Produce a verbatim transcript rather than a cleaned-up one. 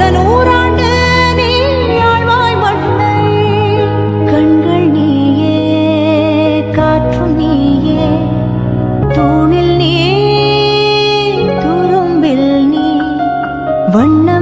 நூறாண்டு நீ ஆழ்வாய் மண்ணை. கண்கள் நீயே, காற்று நீயே, தூணில் நீ, துரும்பில் நீ, வண்ண